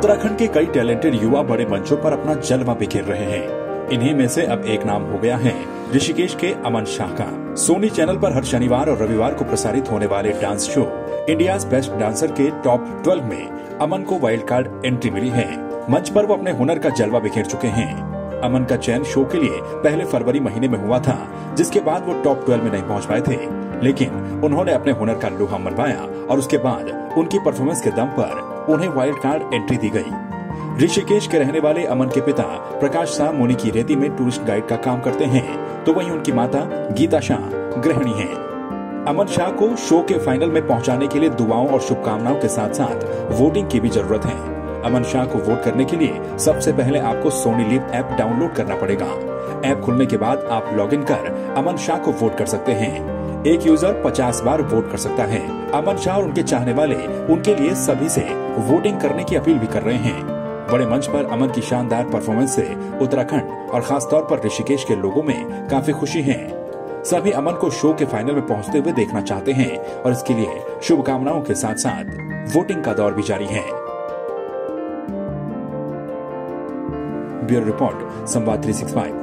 उत्तराखंड के कई टैलेंटेड युवा बड़े मंचों पर अपना जलवा बिखेर रहे हैं। इन्हीं में से अब एक नाम हो गया है ऋषिकेश के अमन शाह का। सोनी चैनल पर हर शनिवार और रविवार को प्रसारित होने वाले dance show India's best dancer के टॉप 12 में अमन को वाइल्ड कार्ड एंट्री मिली है। मंच पर वो अपने हुनर का जलवा बिखेर चुके हैं। अमन का चयन शो के लिए पहले फरवरी महीने में हुआ था, जिसके बाद वो टॉप 12 में नहीं पहुंच पाए थे, लेकिन उन्होंने अपने हुनर का लोहा मनवाया और उसके बाद उनकी परफॉर्मेंस के दम पर उन्हें वाइल्ड कार्ड एंट्री दी गई। ऋषिकेश के रहने वाले अमन के पिता प्रकाश शाह मुनि की रेती में टूरिस्ट गाइड का काम करते हैं, तो वहीं उनकी माता गीता शाह गृहिणी हैं। अमन शाह को शो के फाइनल में पहुंचाने के लिए दुआओं और शुभकामनाओं के साथ साथ वोटिंग की भी जरूरत है। अमन शाह को वोट करने के लिए सबसे पहले आपको सोनी लिव ऐप डाउनलोड करना पड़ेगा। ऐप खुलने के बाद आप लॉगिन कर अमन शाह को वोट कर सकते हैं। एक यूजर 50 बार वोट कर सकता है। अमन शाह और उनके चाहने वाले उनके लिए सभी से वोटिंग करने की अपील भी कर रहे हैं। बड़े मंच पर अमन की शानदार परफॉर्मेंस से उत्तराखंड और खासतौर पर ऋषिकेश के लोगों में काफी खुशी है। सभी अमन को शो के फाइनल में पहुंचते हुए देखना चाहते हैं और इसके लिए शुभकामनाओं के साथ साथ वोटिंग का दौर भी जारी है। ब्यूरो रिपोर्ट, संवाद 365।